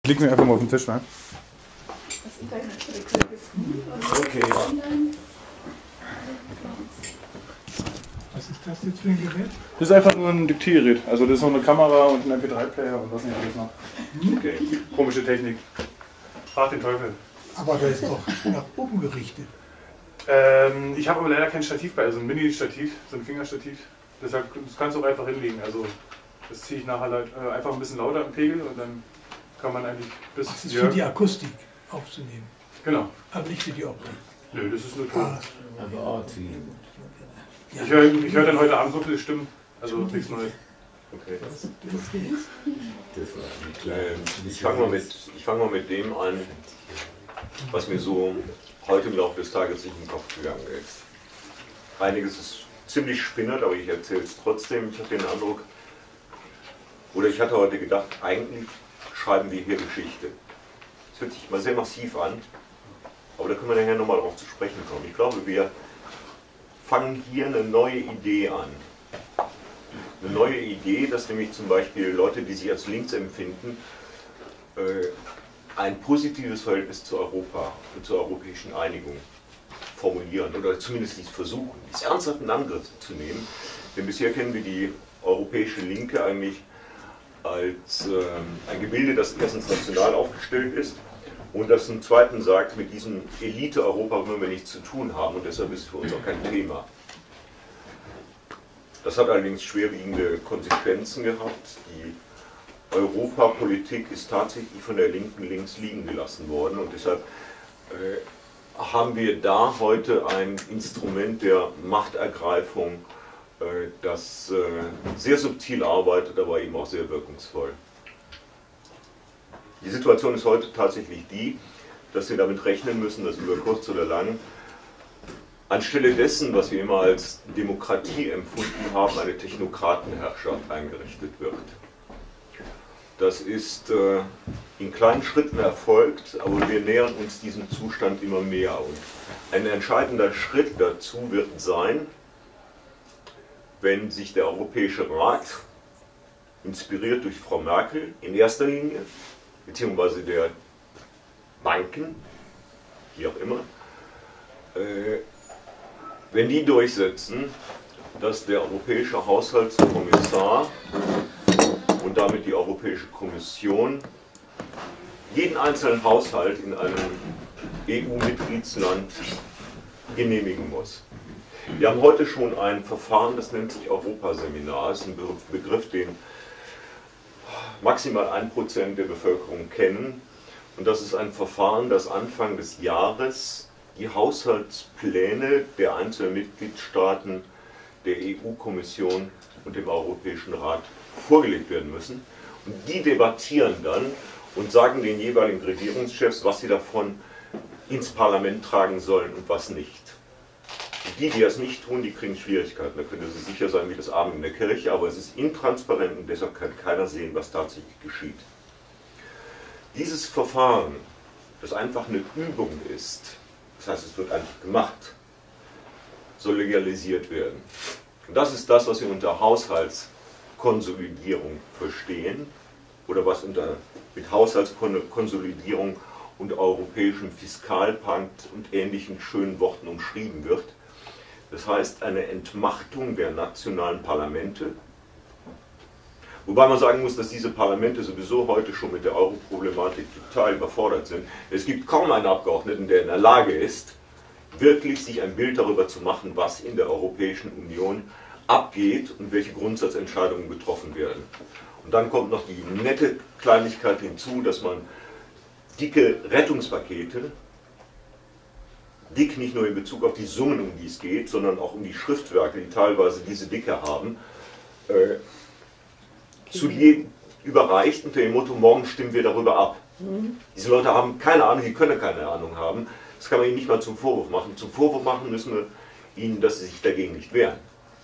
Leg mir einfach mal auf den Tisch, ne? Okay. Was ist das jetzt für ein Gerät? Das ist einfach nur ein Diktiergerät. Also das ist noch eine Kamera und ein MP3-Player und was nicht alles noch. Okay. Komische Technik. Frag den Teufel. Aber der ist doch nach oben gerichtet. Ich habe aber leider kein Stativ bei, also ein Mini-Stativ, so ein Fingerstativ. Deshalb das kannst du auch einfach hinlegen. Also das ziehe ich nachher halt, einfach ein bisschen lauter im Pegel und dann kann man eigentlich bis. Das ist für die Akustik aufzunehmen. Genau. Aber nicht für die Optik. Nö, das ist nur Ton. Aber Ich hör dann heute Abend so viele Stimmen, also nichts Neues. Okay. das war eine kleine. Ich fang mal mit dem an, was mir so heute im Laufe des Tages durch den Kopf gegangen ist. Einiges ist ziemlich spinnert, aber ich erzähle es trotzdem. Ich habe den Eindruck, oder ich hatte heute gedacht, eigentlich schreiben wir hier Geschichte. Das hört sich mal sehr massiv an, aber da können wir nachher nochmal darauf zu sprechen kommen. Ich glaube, wir fangen hier eine neue Idee an. Eine neue Idee, dass nämlich zum Beispiel Leute, die sich als links empfinden, ein positives Verhältnis zu Europa und zur europäischen Einigung formulieren oder zumindest dies versuchen, dies ernsthaft in Angriff zu nehmen. Denn bisher kennen wir die europäische Linke eigentlich als ein Gebilde, das erstens national aufgestellt ist und das zum Zweiten sagt, mit diesem Elite-Europa wollen wir nichts zu tun haben und deshalb ist es für uns auch kein Thema. Das hat allerdings schwerwiegende Konsequenzen gehabt. Die Europapolitik ist tatsächlich von der Linken links liegen gelassen worden und deshalb haben wir da heute ein Instrument der Machtergreifung, das sehr subtil arbeitet, aber eben auch sehr wirkungsvoll. Die Situation ist heute tatsächlich die, dass wir damit rechnen müssen, dass über kurz oder lang anstelle dessen, was wir immer als Demokratie empfunden haben, eine Technokratenherrschaft eingerichtet wird. Das ist in kleinen Schritten erfolgt, aber wir nähern uns diesem Zustand immer mehr. Und ein entscheidender Schritt dazu wird sein, wenn sich der Europäische Rat, inspiriert durch Frau Merkel in erster Linie, beziehungsweise der Banken, wie auch immer, wenn die durchsetzen, dass der europäische Haushaltskommissar und damit die Europäische Kommission jeden einzelnen Haushalt in einem EU-Mitgliedsland genehmigen muss. Wir haben heute schon ein Verfahren, das nennt sich Europaseminar. Das ist ein Begriff, den maximal 1% der Bevölkerung kennen. Und das ist ein Verfahren, das Anfang des Jahres die Haushaltspläne der einzelnen Mitgliedstaaten, der EU-Kommission und dem Europäischen Rat vorgelegt werden müssen. Und die debattieren dann und sagen den jeweiligen Regierungschefs, was sie davon ins Parlament tragen sollen und was nicht. Die das nicht tun, die kriegen Schwierigkeiten. Da können Sie sicher sein, wie das Abend in der Kirche, aber es ist intransparent und deshalb kann keiner sehen, was tatsächlich geschieht. Dieses Verfahren, das einfach eine Übung ist, das heißt, es wird einfach gemacht, soll legalisiert werden. Und das ist das, was wir unter Haushaltskonsolidierung verstehen oder was mit Haushaltskonsolidierung und europäischem Fiskalpakt und ähnlichen schönen Worten umschrieben wird. Das heißt, eine Entmachtung der nationalen Parlamente. Wobei man sagen muss, dass diese Parlamente sowieso heute schon mit der Euro-Problematik total überfordert sind. Es gibt kaum einen Abgeordneten, der in der Lage ist, wirklich sich ein Bild darüber zu machen, was in der Europäischen Union abgeht und welche Grundsatzentscheidungen getroffen werden. Und dann kommt noch die nette Kleinigkeit hinzu, dass man dicke Rettungspakete, dick nicht nur in Bezug auf die Summen, um die es geht, sondern auch um die Schriftwerke, die teilweise diese Dicke haben, zu jedem überreicht unter dem Motto, morgen stimmen wir darüber ab. Diese Leute haben keine Ahnung, die können keine Ahnung haben. Das kann man ihnen nicht mal zum Vorwurf machen. Zum Vorwurf machen müssen wir ihnen, dass sie sich dagegen nicht wehren.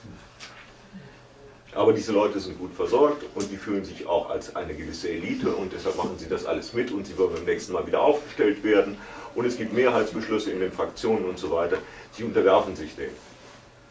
Aber diese Leute sind gut versorgt und die fühlen sich auch als eine gewisse Elite und deshalb machen sie das alles mit und sie wollen beim nächsten Mal wieder aufgestellt werden und es gibt Mehrheitsbeschlüsse in den Fraktionen und so weiter. Sie unterwerfen sich dem.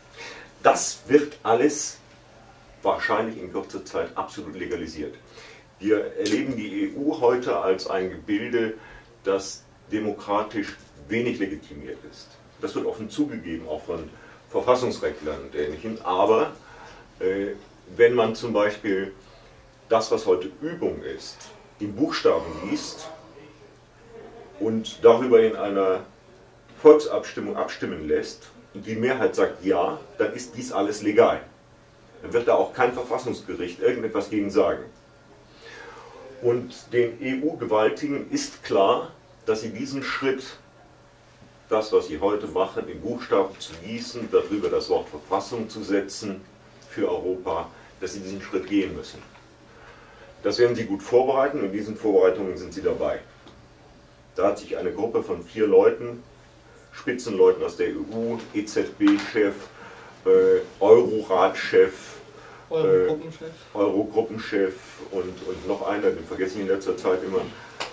Das wird alles wahrscheinlich in kurzer Zeit absolut legalisiert. Wir erleben die EU heute als ein Gebilde, das demokratisch wenig legitimiert ist. Das wird offen zugegeben, auch von Verfassungsrechtlern und Ähnlichem. Aber wenn man zum Beispiel das, was heute Übung ist, in Buchstaben liest und darüber in einer Volksabstimmung abstimmen lässt und die Mehrheit sagt ja, dann ist dies alles legal. Dann wird da auch kein Verfassungsgericht irgendetwas gegen sagen. Und den EU-Gewaltigen ist klar, dass sie diesen Schritt, das, was sie heute machen, in Buchstaben zu gießen, darüber das Wort Verfassung zu setzen für Europa, dass sie diesen Schritt gehen müssen. Das werden sie gut vorbereiten und in diesen Vorbereitungen sind sie dabei. Da hat sich eine Gruppe von 4 Leuten, Spitzenleuten aus der EU, EZB-Chef, Eurorat-Chef, Eurogruppenchef und noch einer, den vergesse ich in letzter Zeit immer.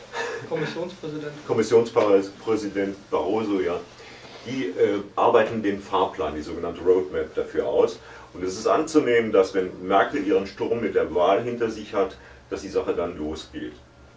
Kommissionspräsident Barroso, ja. Die arbeiten den Fahrplan, die sogenannte Roadmap dafür aus. Und es ist anzunehmen, dass wenn Merkel ihren Sturm mit der Wahl hinter sich hat, dass die Sache dann losgeht.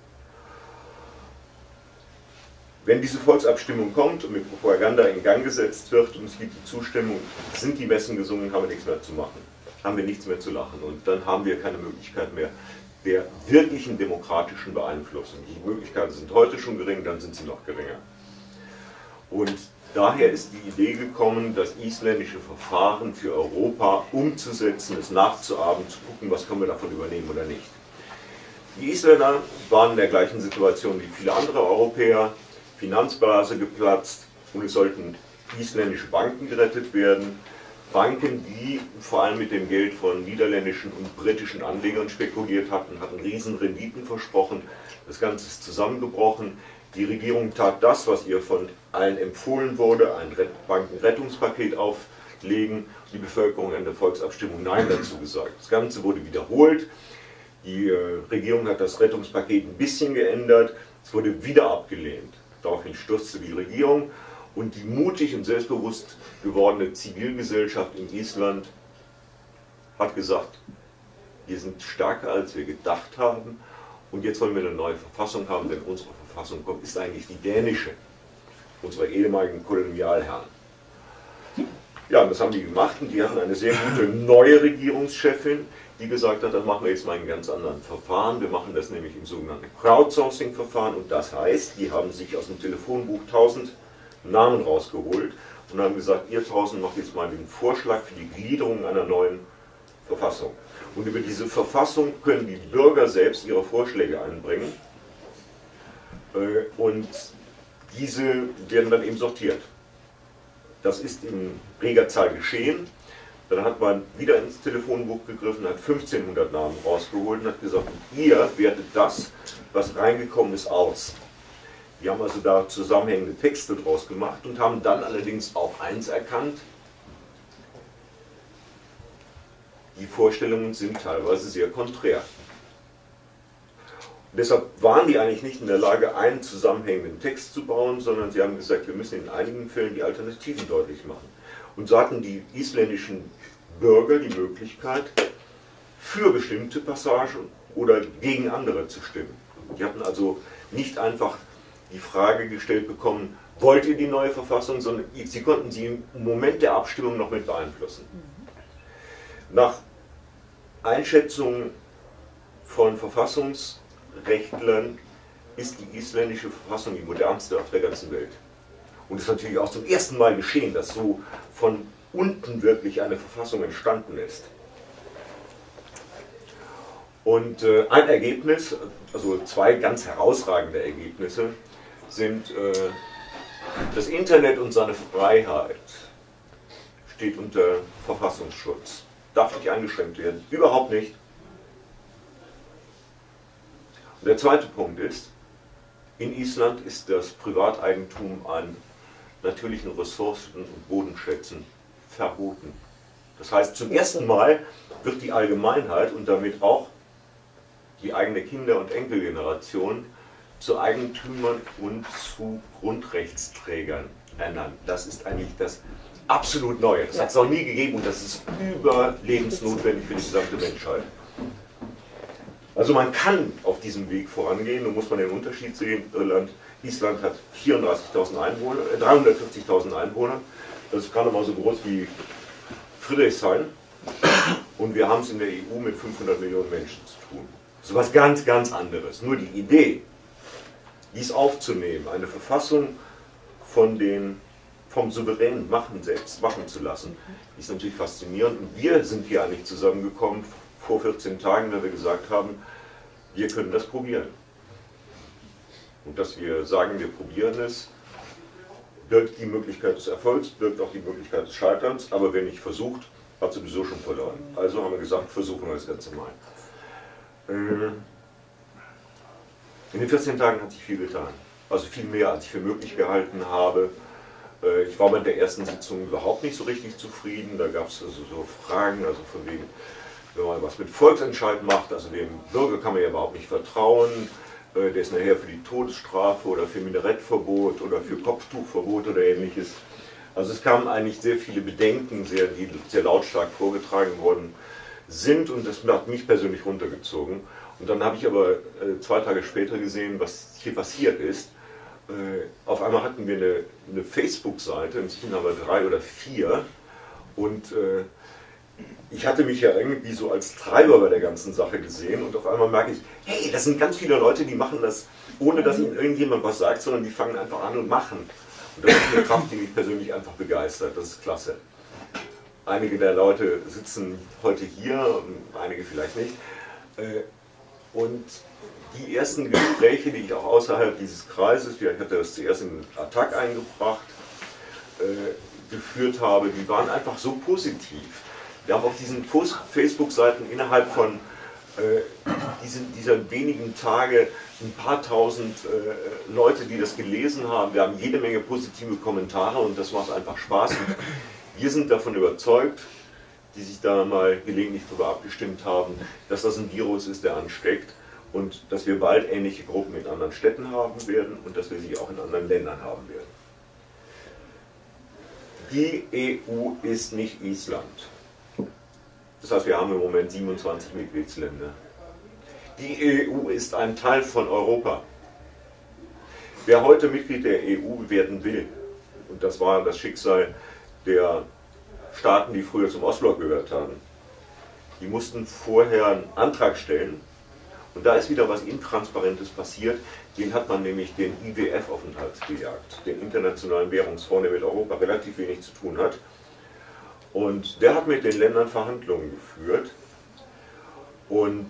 Wenn diese Volksabstimmung kommt und mit Propaganda in Gang gesetzt wird und es gibt die Zustimmung, sind die Messen gesungen, haben wir nichts mehr zu machen, haben wir nichts mehr zu lachen und dann haben wir keine Möglichkeit mehr der wirklichen demokratischen Beeinflussung. Die Möglichkeiten sind heute schon gering, dann sind sie noch geringer. Und daher ist die Idee gekommen, das isländische Verfahren für Europa umzusetzen, es nachzuahmen, zu gucken, was können wir davon übernehmen oder nicht. Die Isländer waren in der gleichen Situation wie viele andere Europäer, Finanzblase geplatzt und es sollten isländische Banken gerettet werden. Banken, die vor allem mit dem Geld von niederländischen und britischen Anlegern spekuliert hatten, hatten riesen Renditen versprochen. Das Ganze ist zusammengebrochen. Die Regierung tat das, was ihr von allen empfohlen wurde, ein Bankenrettungspaket auflegen. Die Bevölkerung in der Volksabstimmung Nein dazu gesagt. Das Ganze wurde wiederholt. Die Regierung hat das Rettungspaket ein bisschen geändert. Es wurde wieder abgelehnt. Daraufhin stürzte die Regierung und die mutig und selbstbewusst gewordene Zivilgesellschaft in Island hat gesagt, wir sind stärker als wir gedacht haben und jetzt wollen wir eine neue Verfassung haben, denn unsere Verfassung ist eigentlich die dänische, unserer ehemaligen Kolonialherren. Ja, und das haben die gemacht und die hatten eine sehr gute neue Regierungschefin, die gesagt hat, dann machen wir jetzt mal einen ganz anderen Verfahren. Wir machen das nämlich im sogenannten Crowdsourcing-Verfahren und das heißt, die haben sich aus dem Telefonbuch 1000 Namen rausgeholt und haben gesagt, ihr 1000 macht jetzt mal den Vorschlag für die Gliederung einer neuen Verfassung. Und über diese Verfassung können die Bürger selbst ihre Vorschläge einbringen und diese werden dann eben sortiert. Das ist in reger Zahl geschehen. Dann hat man wieder ins Telefonbuch gegriffen, hat 1500 Namen rausgeholt und hat gesagt, ihr wertet das, was reingekommen ist, aus. Die haben also da zusammenhängende Texte draus gemacht und haben dann allerdings auch eins erkannt, die Vorstellungen sind teilweise sehr konträr. Und deshalb waren die eigentlich nicht in der Lage, einen zusammenhängenden Text zu bauen, sondern sie haben gesagt, wir müssen in einigen Fällen die Alternativen deutlich machen. Und so hatten die isländischen Bürger die Möglichkeit, für bestimmte Passagen oder gegen andere zu stimmen. Die hatten also nicht einfach die Frage gestellt bekommen, wollt ihr die neue Verfassung, sondern sie konnten sie im Moment der Abstimmung noch mit beeinflussen. Nach Einschätzung von Verfassungsrechtlern ist die isländische Verfassung die modernste auf der ganzen Welt. Und es ist natürlich auch zum ersten Mal geschehen, dass so von unten wirklich eine Verfassung entstanden ist. Und ein Ergebnis, also 2 ganz herausragende Ergebnisse, sind das Internet und seine Freiheit steht unter Verfassungsschutz. Darf nicht eingeschränkt werden, überhaupt nicht. Und der zweite Punkt ist, in Island ist das Privateigentum an natürlichen Ressourcen und Bodenschätzen verboten. Das heißt, zum ersten Mal wird die Allgemeinheit und damit auch die eigene Kinder- und Enkelgeneration zu Eigentümern und zu Grundrechtsträgern ernannt. Das ist eigentlich das absolut Neue. Das hat es noch nie gegeben und das ist überlebensnotwendig für die gesamte Menschheit. Also man kann auf diesem Weg vorangehen, nun muss man den Unterschied sehen. Island hat 340.000 Einwohner, das ist gerade mal so groß wie Friedrichshain, und wir haben es in der EU mit 500 Millionen Menschen zu tun. Das ist was ganz, ganz anderes. Nur die Idee, dies aufzunehmen, eine Verfassung vom Souverän machen zu lassen, ist natürlich faszinierend. Und wir sind hier eigentlich zusammengekommen vor 14 Tagen, weil wir gesagt haben, wir können das probieren. Und dass wir sagen, wir probieren es, birgt die Möglichkeit des Erfolgs, birgt auch die Möglichkeit des Scheiterns, aber wer nicht versucht, hat sowieso schon verloren. Also haben wir gesagt, versuchen wir das Ganze mal. In den 14 Tagen hat sich viel getan. Also viel mehr, als ich für möglich gehalten habe. Ich war bei der ersten Sitzung überhaupt nicht so richtig zufrieden. Da gab es also so Fragen, also von wegen, wenn man was mit Volksentscheid macht, also dem Bürger kann man ja überhaupt nicht vertrauen. Der ist nachher für die Todesstrafe oder für Minarettverbot oder für Kopftuchverbot oder ähnliches. Also es kamen eigentlich sehr viele Bedenken, die sehr lautstark vorgetragen worden sind, und das hat mich persönlich runtergezogen. Und dann habe ich aber 2 Tage später gesehen, was hier passiert ist. Auf einmal hatten wir eine Facebook-Seite, inzwischen haben wir 3 oder 4, und ich hatte mich ja irgendwie so als Treiber bei der ganzen Sache gesehen, und auf einmal merke ich, hey, das sind ganz viele Leute, die machen das, ohne dass ihnen irgendjemand was sagt, sondern die fangen einfach an und machen. Und das ist eine Kraft, die mich persönlich einfach begeistert, das ist klasse. Einige der Leute sitzen heute hier, einige vielleicht nicht. Und die ersten Gespräche, die ich auch außerhalb dieses Kreises, ich hatte das zuerst in Attac eingebracht, geführt habe, die waren einfach so positiv. Wir haben auf diesen Facebook-Seiten innerhalb von dieser wenigen Tage ein paar tausend Leute, die das gelesen haben. Wir haben jede Menge positive Kommentare, und das macht einfach Spaß. Und wir sind davon überzeugt, die sich da mal gelegentlich darüber abgestimmt haben, dass das ein Virus ist, der ansteckt, und dass wir bald ähnliche Gruppen in anderen Städten haben werden und dass wir sie auch in anderen Ländern haben werden. Die EU ist nicht Island. Das heißt, wir haben im Moment 27 Mitgliedsländer. Die EU ist ein Teil von Europa. Wer heute Mitglied der EU werden will, und das war das Schicksal der Staaten, die früher zum Ostblock gehört haben, die mussten vorher einen Antrag stellen, und da ist wieder was Intransparentes passiert. Den hat man nämlich den IWF-Aufenthalt gejagt, den Internationalen Währungsfonds, der mit Europa relativ wenig zu tun hat. Und der hat mit den Ländern Verhandlungen geführt, und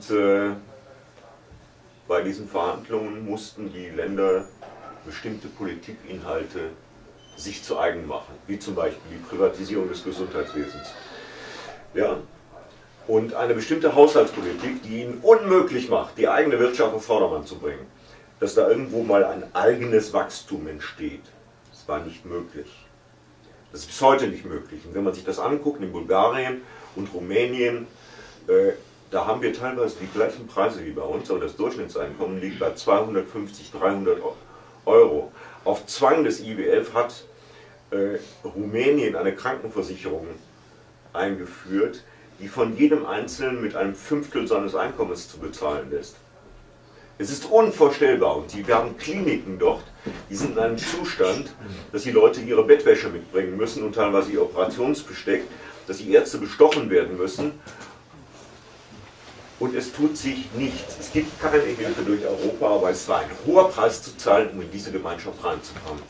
bei diesen Verhandlungen mussten die Länder bestimmte Politikinhalte sich zu eigen machen, wie zum Beispiel die Privatisierung des Gesundheitswesens. Ja? Und eine bestimmte Haushaltspolitik, die ihnen unmöglich macht, die eigene Wirtschaft auf Vordermann zu bringen, dass da irgendwo mal ein eigenes Wachstum entsteht. Das war nicht möglich. Das ist bis heute nicht möglich. Und wenn man sich das anguckt, in Bulgarien und Rumänien, da haben wir teilweise die gleichen Preise wie bei uns, aber das Durchschnittseinkommen liegt bei 250, 300 Euro. Auf Zwang des IWF hat Rumänien eine Krankenversicherung eingeführt, die von jedem Einzelnen mit einem 1/5 seines Einkommens zu bezahlen ist. Es ist unvorstellbar, und wir haben Kliniken dort, die sind in einem Zustand, dass die Leute ihre Bettwäsche mitbringen müssen und teilweise ihr Operationsbesteck, dass die Ärzte bestochen werden müssen, und es tut sich nichts. Es gibt keine Hilfe durch Europa, aber es war ein hoher Preis zu zahlen, um in diese Gemeinschaft reinzukommen.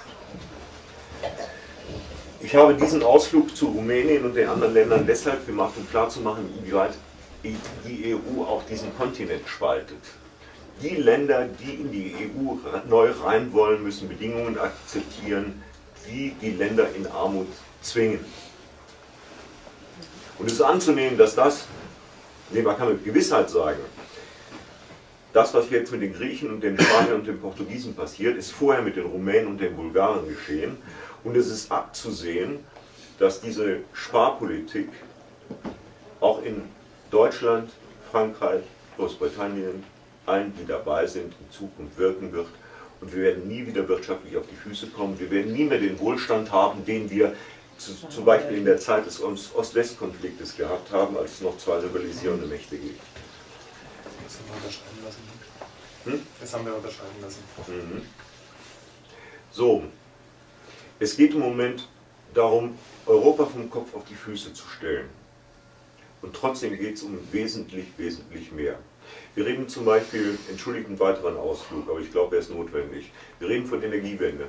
Ich habe diesen Ausflug zu Rumänien und den anderen Ländern deshalb gemacht, um klarzumachen, wie weit die EU auch diesen Kontinent spaltet. Die Länder, die in die EU neu rein wollen, müssen Bedingungen akzeptieren, die die Länder in Armut zwingen. Und es ist anzunehmen, dass das, man kann mit Gewissheit sagen, das, was jetzt mit den Griechen und den Spaniern und den Portugiesen passiert, ist vorher mit den Rumänen und den Bulgaren geschehen. Und es ist abzusehen, dass diese Sparpolitik auch in Deutschland, Frankreich, Großbritannien, allen, die dabei sind, in Zukunft wirken wird. Und wir werden nie wieder wirtschaftlich auf die Füße kommen. Wir werden nie mehr den Wohlstand haben, den wir zum Beispiel in der Zeit des Ost-West-Konfliktes gehabt haben, als es noch 2 rivalisierende Mächte gibt. Das haben wir unterschreiben lassen. Hm? Das haben wir unterschreiben lassen. Mhm. So, es geht im Moment darum, Europa vom Kopf auf die Füße zu stellen. Und trotzdem geht es um wesentlich mehr. Wir reden zum Beispiel, entschuldigt einen weiteren Ausflug, aber ich glaube, er ist notwendig. Wir reden von Energiewende.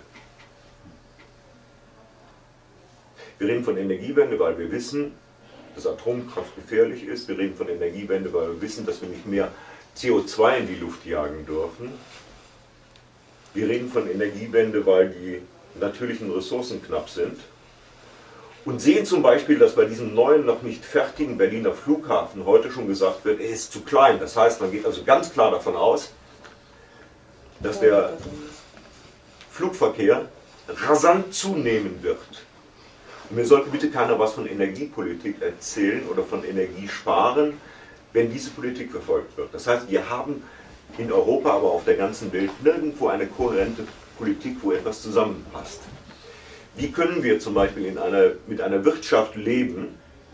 Wir reden von Energiewende, weil wir wissen, dass Atomkraft gefährlich ist. Wir reden von Energiewende, weil wir wissen, dass wir nicht mehr CO2 in die Luft jagen dürfen. Wir reden von Energiewende, weil die natürlichen Ressourcen knapp sind. Und sehen zum Beispiel, dass bei diesem neuen, noch nicht fertigen Berliner Flughafen heute schon gesagt wird, er ist zu klein. Das heißt, man geht also ganz klar davon aus, dass der Flugverkehr rasant zunehmen wird. Und mir sollte bitte keiner was von Energiepolitik erzählen oder von Energiesparen, wenn diese Politik verfolgt wird. Das heißt, wir haben in Europa, aber auf der ganzen Welt nirgendwo eine kohärente Politik, wo etwas zusammenpasst. Wie können wir zum Beispiel mit einer Wirtschaft leben,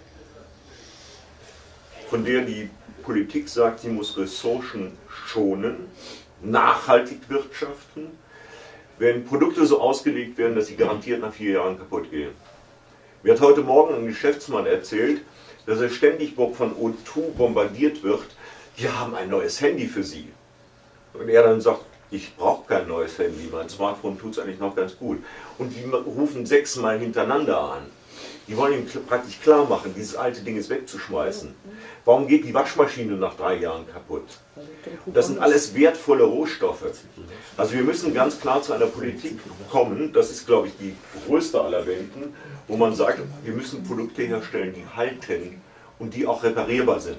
von der die Politik sagt, sie muss Ressourcen schonen, nachhaltig wirtschaften, wenn Produkte so ausgelegt werden, dass sie garantiert nach 4 Jahren kaputt gehen? Mir hat heute Morgen ein Geschäftsmann erzählt, dass er ständig von O2 bombardiert wird, wir haben ein neues Handy für Sie. Und er dann sagt, ich brauche kein neues Handy, mein Smartphone tut es eigentlich noch ganz gut. Und die rufen 6-mal hintereinander an. Die wollen ihm praktisch klar machen, dieses alte Ding ist wegzuschmeißen. Warum geht die Waschmaschine nach 3 Jahren kaputt? Das sind alles wertvolle Rohstoffe. Also wir müssen ganz klar zu einer Politik kommen, das ist, glaube ich, die größte aller Welten, wo man sagt, wir müssen Produkte herstellen, die halten und die auch reparierbar sind.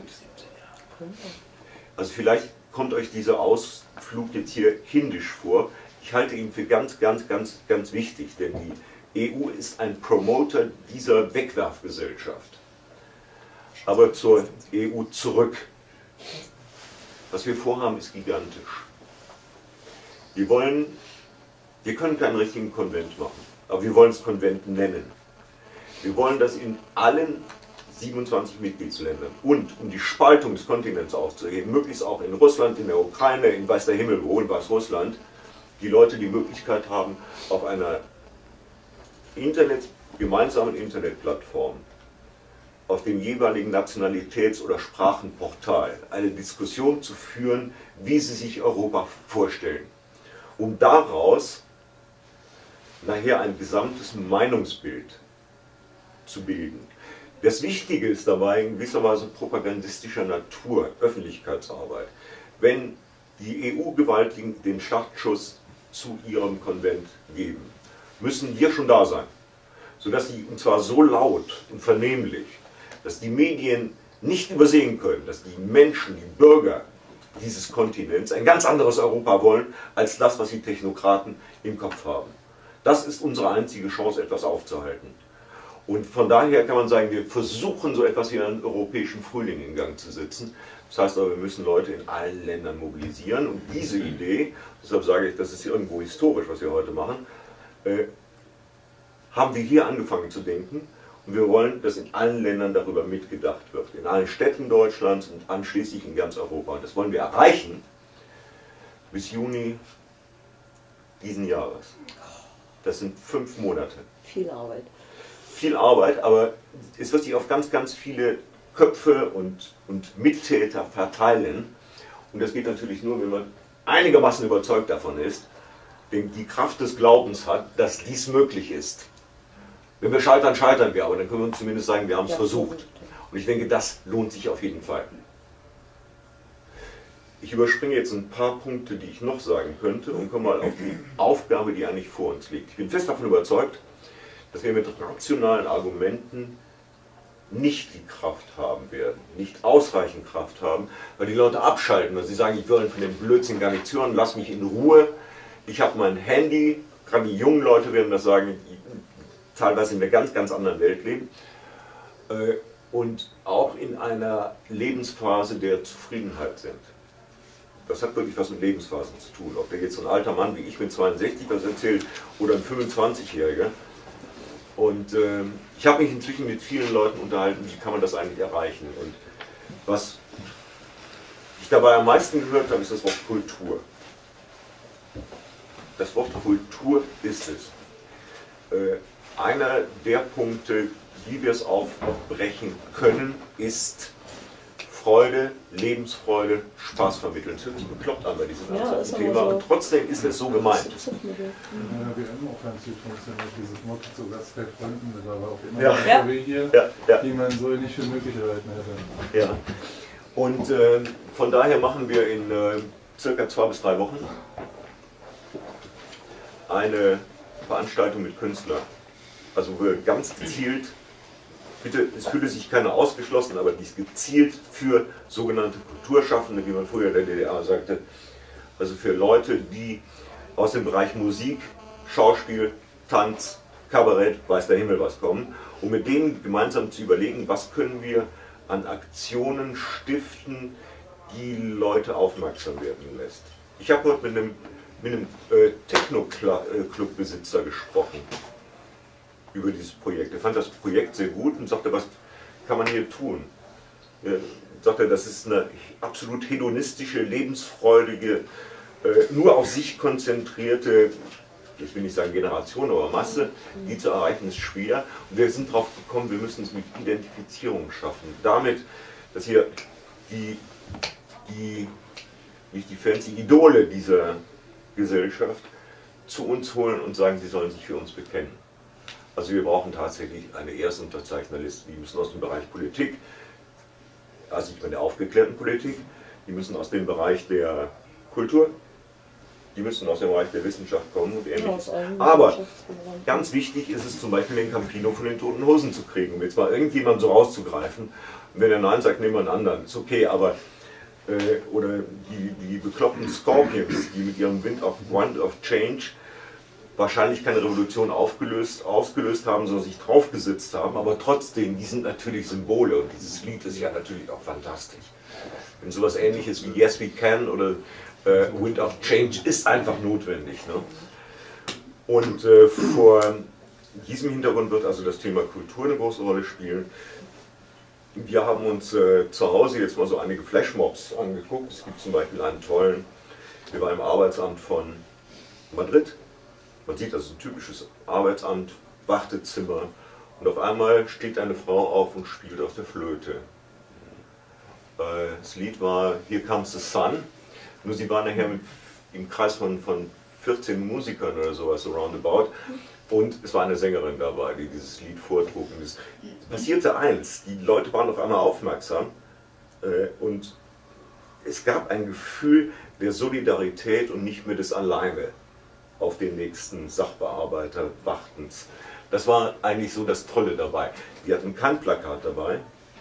Also vielleicht kommt euch dieser Ausflug jetzt hier kindisch vor. Ich halte ihn für ganz wichtig, denn die EU ist ein Promoter dieser Wegwerfgesellschaft. Aber zur EU zurück. Was wir vorhaben, ist gigantisch. Wir können keinen richtigen Konvent machen, aber wir wollen es Konvent nennen. Wir wollen das in allen 27 Mitgliedsländern und um die Spaltung des Kontinents aufzuheben, möglichst auch in Russland, in der Ukraine, in weiß der Himmel wo, in Weißrussland, die Leute die Möglichkeit haben, auf einer gemeinsamen Internetplattform, auf dem jeweiligen Nationalitäts- oder Sprachenportal eine Diskussion zu führen, wie sie sich Europa vorstellen, um daraus nachher ein gesamtes Meinungsbild zu bilden. Das Wichtige ist dabei in gewisser Weise propagandistischer Natur, Öffentlichkeitsarbeit. Wenn die EU-Gewaltigen den Startschuss zu ihrem Konvent geben, müssen wir schon da sein, sodass sie, und zwar so laut und vernehmlich, dass die Medien nicht übersehen können, dass die Menschen, die Bürger dieses Kontinents ein ganz anderes Europa wollen, als das, was die Technokraten im Kopf haben. Das ist unsere einzige Chance, etwas aufzuhalten. Und von daher kann man sagen, wir versuchen so etwas wie einen europäischen Frühling in Gang zu setzen. Das heißt aber, wir müssen Leute in allen Ländern mobilisieren. Und diese Idee, deshalb sage ich, das ist irgendwo historisch, was wir heute machen, haben wir hier angefangen zu denken. Und wir wollen, dass in allen Ländern darüber mitgedacht wird. In allen Städten Deutschlands und anschließend in ganz Europa. Und das wollen wir erreichen bis Juni diesen Jahres. Das sind 5 Monate. Viel Arbeit. Viel Arbeit, aber es wird sich auf ganz viele Köpfe und Mittäter verteilen. Und das geht natürlich nur, wenn man einigermaßen überzeugt davon ist, denn die Kraft des Glaubens hat, dass dies möglich ist. Wenn wir scheitern, scheitern wir, aber dann können wir uns zumindest sagen, wir haben es versucht. Und ich denke, das lohnt sich auf jeden Fall. Ich überspringe jetzt ein paar Punkte, die ich noch sagen könnte und komme mal auf die Aufgabe, die eigentlich vor uns liegt. Ich bin fest davon überzeugt, dass wir mit rationalen Argumenten nicht die Kraft haben werden, nicht ausreichend Kraft haben, weil die Leute abschalten, weil sie sagen, ich will von dem Blödsinn gar nichts hören, lass mich in Ruhe, ich habe mein Handy, gerade die jungen Leute werden das sagen, die teilweise in einer ganz anderen Welt leben und auch in einer Lebensphase der Zufriedenheit sind. Das hat wirklich was mit Lebensphasen zu tun, ob der jetzt so ein alter Mann wie ich mit 62 was erzählt oder ein 25-Jähriger. Und ich habe mich inzwischen mit vielen Leuten unterhalten, wie kann man das eigentlich erreichen. Und was ich dabei am meisten gehört habe, ist das Wort Kultur. Das Wort Kultur ist es. Einer der Punkte, wie wir es aufbrechen können, ist Freude, Lebensfreude, Spaß vermitteln. Das hört sich bekloppt an bei diesem ganzen Thema, so. und trotzdem ist es so gemeint. In der WM auch ganz gut funktioniert, dieses Motto zu Gast bei Freunden, das war auch immer Ja. so wie hier, Ja. die man so nicht für möglich gehalten hätte. Ja. Und von daher machen wir in circa 2 bis 3 Wochen eine Veranstaltung mit Künstlern. Also wir ganz gezielt, bitte, es fühle sich keiner ausgeschlossen, aber dies gezielt für sogenannte Kulturschaffende, wie man früher in der DDR sagte, also für Leute, die aus dem Bereich Musik, Schauspiel, Tanz, Kabarett, weiß der Himmel was kommen, um mit denen gemeinsam zu überlegen, was können wir an Aktionen stiften, die Leute aufmerksam werden lässt. Ich habe heute mit einem Techno-Club-Besitzer gesprochen über dieses Projekt. Er fand das Projekt sehr gut und sagte, was kann man hier tun? Er sagte, das ist eine absolut hedonistische, lebensfreudige, nur auf sich konzentrierte, ich will nicht sagen Generation, aber Masse, die zu erreichen ist schwer. Und wir sind darauf gekommen, wir müssen es mit Identifizierung schaffen. Damit, dass hier nicht die Fans, die Idole dieser Gesellschaft zu uns holen und sagen, sie sollen sich für uns bekennen. Also wir brauchen tatsächlich eine Erstunterzeichnerliste. Die müssen aus dem Bereich Politik, also ich meine der aufgeklärten Politik, die müssen aus dem Bereich der Kultur, die müssen aus dem Bereich der Wissenschaft kommen und ähnliches. Aber ganz wichtig ist es zum Beispiel, den Campino von den Toten Hosen zu kriegen, um jetzt mal irgendjemand so rauszugreifen. Und wenn er Nein sagt, nehmen wir einen anderen. Ist okay, aber oder die bekloppten Scorpions, die mit ihrem Wind of Change wahrscheinlich keine Revolution ausgelöst haben, sondern sich draufgesetzt haben, aber trotzdem, die sind natürlich Symbole und dieses Lied ist ja natürlich auch fantastisch. Wenn sowas ähnliches wie Yes We Can oder Wind of Change ist einfach notwendig. Ne? Und vor diesem Hintergrund wird also das Thema Kultur eine große Rolle spielen. Wir haben uns zu Hause jetzt mal so einige Flashmobs angeguckt. Es gibt zum Beispiel einen tollen, wir waren im Arbeitsamt von Madrid. Man sieht also ein typisches Arbeitsamt, Wartezimmer, und auf einmal steht eine Frau auf und spielt auf der Flöte. Das Lied war Here Comes the Sun, nur sie war nachher im Kreis von 14 Musikern oder sowas, so roundabout, und es war eine Sängerin dabei, die dieses Lied vortrug. Und es passierte eins, die Leute waren auf einmal aufmerksam und es gab ein Gefühl der Solidarität und nicht mehr des Alleine auf den nächsten Sachbearbeiter wartens. Das war eigentlich so das Tolle dabei. Die hatten kein Plakat dabei,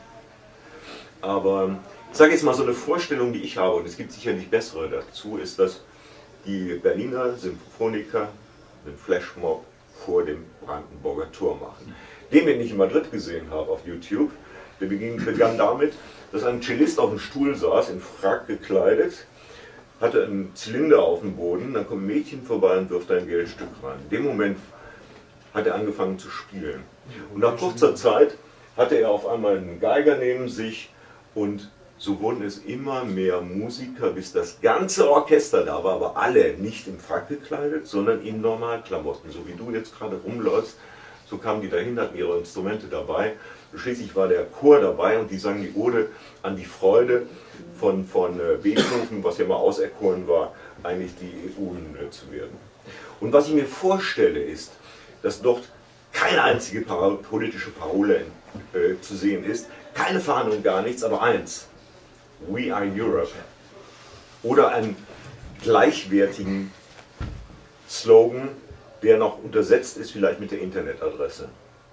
aber ich sage jetzt mal so eine Vorstellung, die ich habe, und es gibt sicherlich bessere dazu, ist, dass die Berliner Symphoniker einen Flashmob vor dem Brandenburger Tor machen. Den wir nicht in Madrid gesehen haben auf YouTube, der begann damit, dass ein Cellist auf dem Stuhl saß, in Frack gekleidet, hatte einen Zylinder auf dem Boden, dann kommt ein Mädchen vorbei und wirft ein Geldstück rein. In dem Moment hat er angefangen zu spielen. Und nach kurzer Zeit hatte er auf einmal einen Geiger neben sich und so wurden es immer mehr Musiker, bis das ganze Orchester da war, aber alle nicht im Frack gekleidet, sondern in Normalklamotten. So wie du jetzt gerade rumläufst, so kamen die dahin, hatten ihre Instrumente dabei. Und schließlich war der Chor dabei und die sangen die Ode an die Freude von Beethoven, was ja mal auserkoren war, eigentlich die EU-Hymne zu werden. Und was ich mir vorstelle ist, dass dort keine einzige politische Parole zu sehen ist, keine Fahne und gar nichts, aber eins: We are Europe. Oder einen gleichwertigen Slogan, der noch untersetzt ist, vielleicht mit der Internetadresse.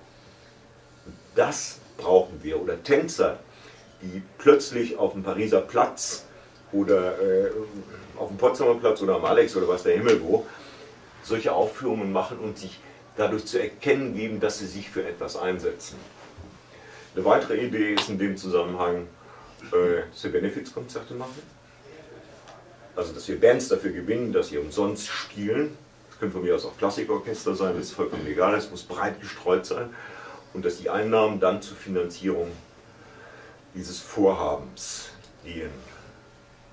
Das brauchen wir. Oder Tänzer, die plötzlich auf dem Pariser Platz oder auf dem Potsdamer Platz oder am Alex oder was der Himmel wo, solche Aufführungen machen und sich dadurch zu erkennen geben, dass sie sich für etwas einsetzen. Eine weitere Idee ist in dem Zusammenhang, dass wir Benefizkonzerte machen. Also dass wir Bands dafür gewinnen, dass sie umsonst spielen. Das können von mir aus auch Klassikorchester sein, das ist vollkommen egal, es muss breit gestreut sein. Und dass die Einnahmen dann zur Finanzierung dieses Vorhabens gehen.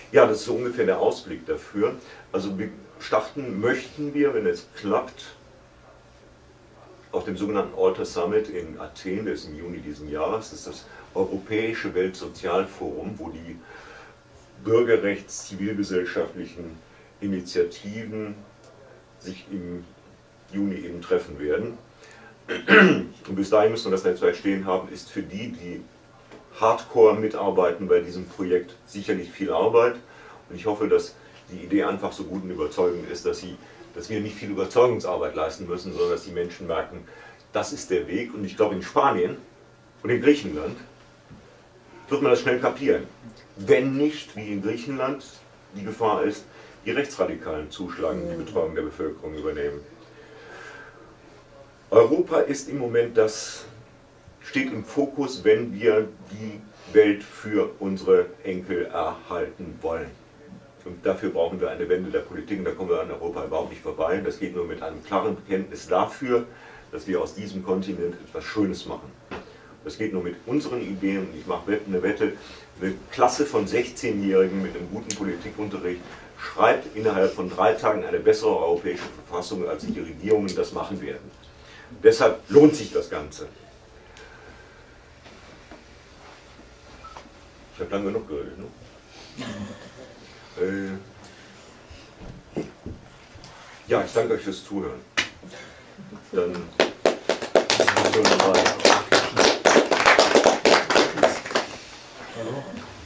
Ja, das ist so ungefähr der Ausblick dafür. Also starten möchten wir, wenn es klappt, auf dem sogenannten Alter Summit in Athen, das ist im Juni diesen Jahres, das ist das Europäische Weltsozialforum, wo die bürgerrechts-, zivilgesellschaftlichen Initiativen sich im Juni eben treffen werden. Und bis dahin müssen wir das Netzwerk stehen haben, ist für die, die hardcore mitarbeiten bei diesem Projekt, sicherlich viel Arbeit. Und ich hoffe, dass die Idee einfach so gut und überzeugend ist, dass wir nicht viel Überzeugungsarbeit leisten müssen, sondern dass die Menschen merken, das ist der Weg. Und ich glaube, in Spanien und in Griechenland wird man das schnell kapieren. Wenn nicht, wie in Griechenland, die Gefahr ist, die Rechtsradikalen zuschlagen und die Betreuung der Bevölkerung übernehmen. Europa ist im Moment steht im Fokus, wenn wir die Welt für unsere Enkel erhalten wollen. Und dafür brauchen wir eine Wende der Politik und da kommen wir an Europa überhaupt nicht vorbei. Das geht nur mit einem klaren Bekenntnis dafür, dass wir aus diesem Kontinent etwas Schönes machen. Das geht nur mit unseren Ideen und ich mache eine Wette, eine Klasse von 16-Jährigen mit einem guten Politikunterricht schreibt innerhalb von 3 Tagen eine bessere europäische Verfassung, als die Regierungen das machen werden. Deshalb lohnt sich das Ganze. Ich habe lange genug geredet, ne? Ja, ich danke euch fürs Zuhören. Dann schönen Tag.